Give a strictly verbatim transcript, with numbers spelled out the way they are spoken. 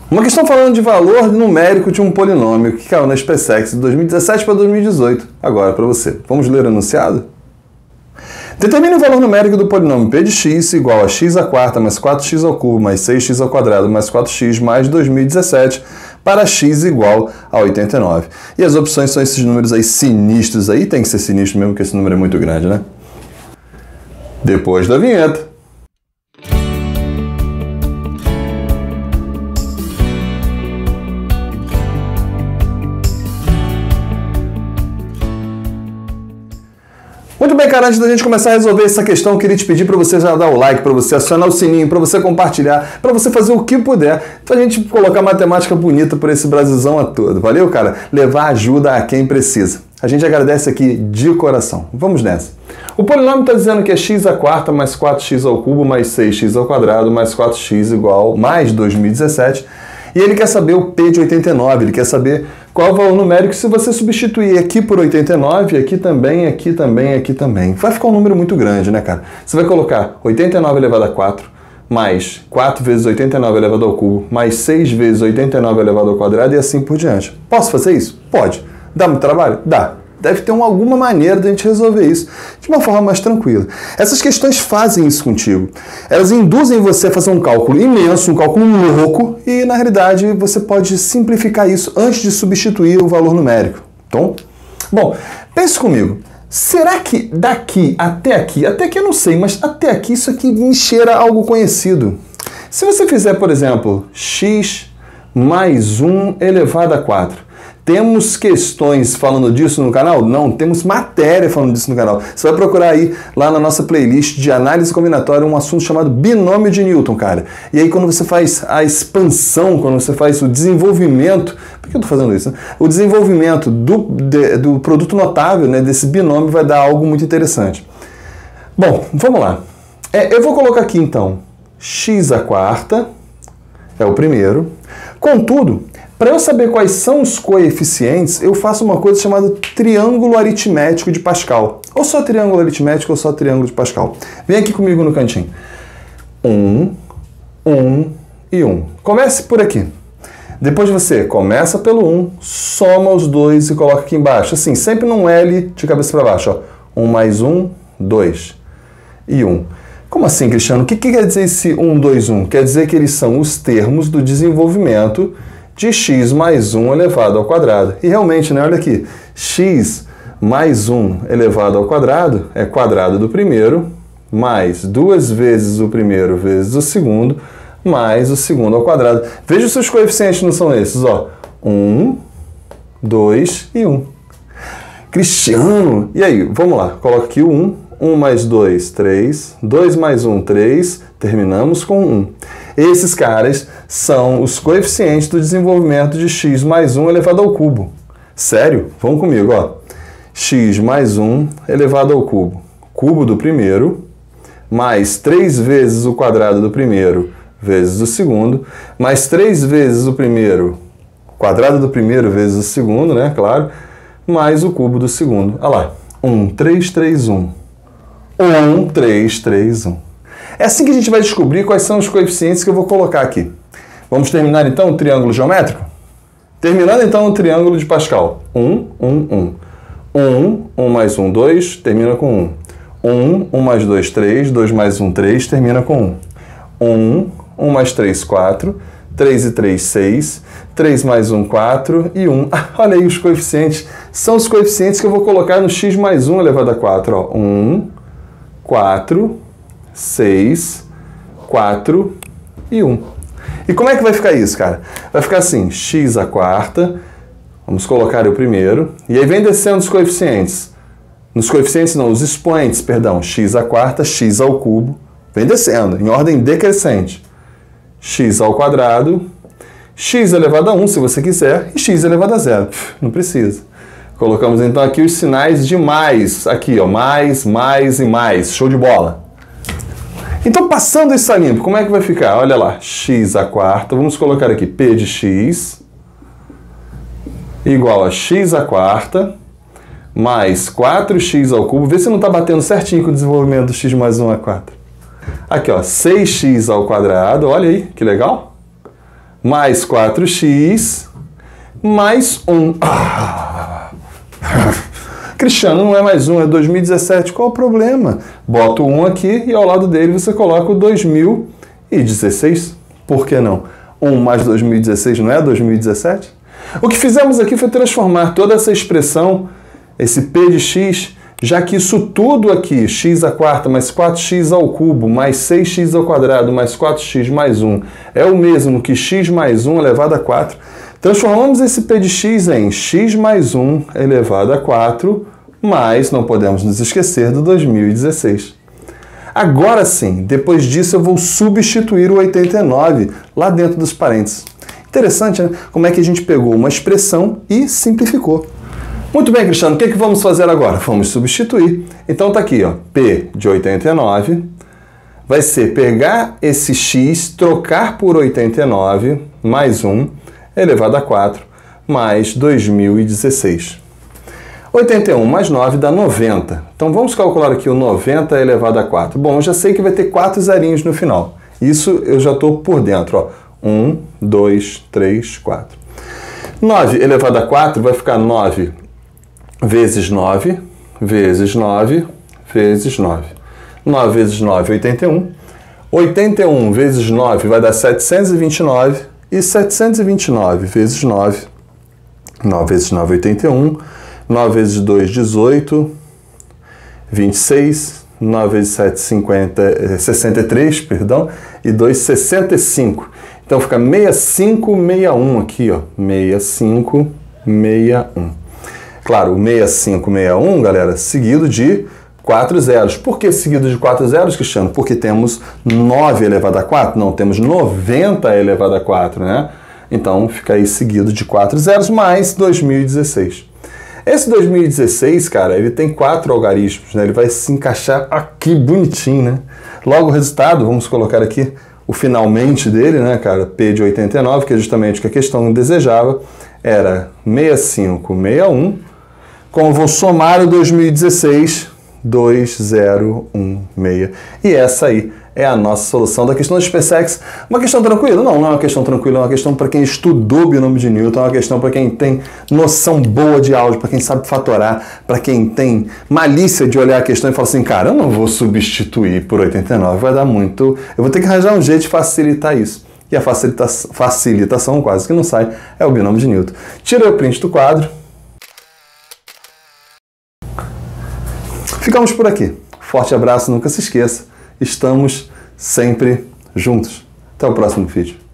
Uma questão falando de valor numérico de um polinômio que caiu na SpaceX de dois mil e dezessete para dois mil e dezoito. Agora para você. Vamos ler o enunciado? Determine o valor numérico do polinômio p de x igual a x à quarta mais quatro x ao cubo mais seis x ao quadrado mais quatro x mais dois mil e dezessete para x igual a oitenta e nove. E as opções são esses números aí sinistros aí. Tem que ser sinistro mesmo porque esse número é muito grande, né? Depois da vinheta. Muito bem, cara, antes da gente começar a resolver essa questão, eu queria te pedir para você já dar o like, para você acionar o sininho, para você compartilhar, para você fazer o que puder, para a gente colocar matemática bonita por esse Brasilzão a todo. Valeu, cara? Levar ajuda a quem precisa. A gente agradece aqui de coração. Vamos nessa. O polinômio está dizendo que é x à quarta mais quatro x ao cubo mais seis x ao quadrado mais quatro x igual mais dois mil e dezessete. E ele quer saber o P de oitenta e nove, ele quer saber qual é o valor numérico se você substituir aqui por oitenta e nove, aqui também, aqui também, aqui também. Vai ficar um número muito grande, né, cara? Você vai colocar oitenta e nove elevado a quatro, mais quatro vezes oitenta e nove elevado ao cubo, mais seis vezes oitenta e nove elevado ao quadrado e assim por diante. Posso fazer isso? Pode. Dá muito trabalho? Dá. Deve ter uma, alguma maneira de a gente resolver isso de uma forma mais tranquila. Essas questões fazem isso contigo. Elas induzem você a fazer um cálculo imenso, um cálculo louco, e na realidade você pode simplificar isso antes de substituir o valor numérico. Então, bom, pense comigo. Será que daqui até aqui, até aqui eu não sei, mas até aqui isso aqui me cheira algo conhecido? Se você fizer, por exemplo, x mais um elevado a quatro, temos questões falando disso no canal? Não, temos matéria falando disso no canal. Você vai procurar aí, lá na nossa playlist de análise combinatória, um assunto chamado binômio de Newton, cara. E aí quando você faz a expansão, quando você faz o desenvolvimento, por que eu tô fazendo isso, né? O desenvolvimento do, de, do produto notável, né, desse binômio vai dar algo muito interessante. Bom, vamos lá. É, eu vou colocar aqui então, x à quarta, é o primeiro. Contudo, para eu saber quais são os coeficientes, eu faço uma coisa chamada triângulo aritmético de Pascal. Ou só triângulo aritmético ou só triângulo de Pascal. Vem aqui comigo no cantinho. um, um e um. Comece por aqui. Depois você começa pelo um, soma os dois e coloca aqui embaixo. Assim, sempre num L de cabeça para baixo. Ó. um mais um, dois. E um. Como assim, Cristiano? O que, que quer dizer esse um, dois, um? Quer dizer que eles são os termos do desenvolvimento de x mais um elevado ao quadrado. E realmente, né, olha aqui, x mais um elevado ao quadrado é quadrado do primeiro, mais duas vezes o primeiro vezes o segundo, mais o segundo ao quadrado. Veja se os coeficientes não são esses, ó. um, dois e um. Cristiano, e aí, vamos lá, coloca aqui o um, um mais dois, três, dois mais um, três, terminamos com um. Esses caras são os coeficientes do desenvolvimento de x mais um elevado ao cubo. Sério? Vamos comigo, ó. X mais um elevado ao cubo. Cubo do primeiro, mais três vezes o quadrado do primeiro vezes o segundo, mais três vezes o primeiro, quadrado do primeiro vezes o segundo, né, claro, mais o cubo do segundo. Olha lá, um, três, três, um. um, três, três, um. É assim que a gente vai descobrir quais são os coeficientes que eu vou colocar aqui. Vamos terminar então o triângulo geométrico? Terminando então o triângulo de Pascal. um, um, um. um, um mais um, dois, termina com um. um, um mais dois, três, dois mais um, três, termina com um. um, um mais três, quatro, três e três, seis, três mais um, quatro e um. Olha aí os coeficientes. São os coeficientes que eu vou colocar no x mais um elevado a quatro. Ó. um, quatro, seis, quatro e um. E como é que vai ficar isso, cara? Vai ficar assim, x à quarta, vamos colocar o primeiro, e aí vem descendo os coeficientes. Nos coeficientes não, os expoentes, perdão, x à quarta, x ao cubo, vem descendo, em ordem decrescente. X ao quadrado, x elevado a um, se você quiser, e x elevado a zero. Não precisa. Colocamos então aqui os sinais de mais, aqui ó, mais, mais e mais, show de bola. Então, passando isso a limpo, como é que vai ficar? Olha lá, x à quarta, vamos colocar aqui p de x igual a x à quarta mais quatro x ao cubo. Vê se não está batendo certinho com o desenvolvimento do x mais um à quatro. Aqui, ó, seis x ao quadrado, olha aí, que legal. mais quatro x, mais um. Ah. Cristiano, não é mais um, é dois mil e dezessete. Qual o problema? Bota o um aqui e ao lado dele você coloca o dois mil e dezesseis. Por que não? um mais dois mil e dezesseis não é dois mil e dezessete? O que fizemos aqui foi transformar toda essa expressão, esse p de x, já que isso tudo aqui, x à quarta mais quatro x ao cubo mais seis x ao quadrado mais quatro x mais um, é o mesmo que x mais um elevado a quatro. Transformamos esse p de x em x mais um elevado a quatro, mas não podemos nos esquecer do dois mil e dezesseis. Agora sim, depois disso eu vou substituir o oitenta e nove lá dentro dos parênteses. Interessante, né? Como é que a gente pegou uma expressão e simplificou. Muito bem, Cristiano, o que é que vamos fazer agora? Vamos substituir. Então tá aqui, ó, P de oitenta e nove vai ser pegar esse x, trocar por oitenta e nove, mais um, elevado a quatro, mais dois mil e dezesseis. oitenta e um mais nove dá noventa. Então vamos calcular aqui o noventa elevado a quatro. Bom, eu já sei que vai ter quatro zerinhos no final. Isso eu já estou por dentro, ó. um, dois, três, quatro. nove elevado a quatro vai ficar nove vezes nove, vezes nove, vezes nove. nove vezes nove, oitenta e um. oitenta e um vezes nove vai dar setecentos e vinte e nove. E setecentos e vinte e nove vezes nove, nove vezes nove, oitenta e um. nove vezes dois, dezoito. vinte e seis. nove vezes sete, cinquenta, sessenta e três, perdão. E dois, sessenta e cinco. Então fica sessenta e cinco, sessenta e um aqui, ó. sessenta e cinco, sessenta e um. Claro, o sessenta e cinco, sessenta e um, galera, seguido de quatro zeros. Por que seguido de quatro zeros, Cristiano? Porque temos nove elevado a quatro? Não, temos noventa elevado a quatro, né? Então fica aí seguido de quatro zeros mais dois mil e dezesseis. Esse dois mil e dezesseis, cara, ele tem quatro algarismos, né? Ele vai se encaixar aqui bonitinho, né? Logo o resultado, vamos colocar aqui o finalmente dele, né, cara? P de oitenta e nove, que é justamente o que a questão desejava, era sessenta e cinco, sessenta e um. Como vou somar o dois mil e dezesseis, dois zero um seis. E essa aí é a nossa solução da questão do SpaceX. Uma questão tranquila? Não, não é uma questão tranquila, é uma questão para quem estudou binômio de Newton, é uma questão para quem tem noção boa de álgebra, para quem sabe fatorar, para quem tem malícia de olhar a questão e falar assim, cara, eu não vou substituir por oitenta e nove, vai dar muito... Eu vou ter que arranjar um jeito de facilitar isso. E a facilita... facilitação quase que não sai, é o binômio de Newton. Tirei o print do quadro. Ficamos por aqui. Forte abraço, nunca se esqueça. Estamos sempre juntos. Até o próximo vídeo.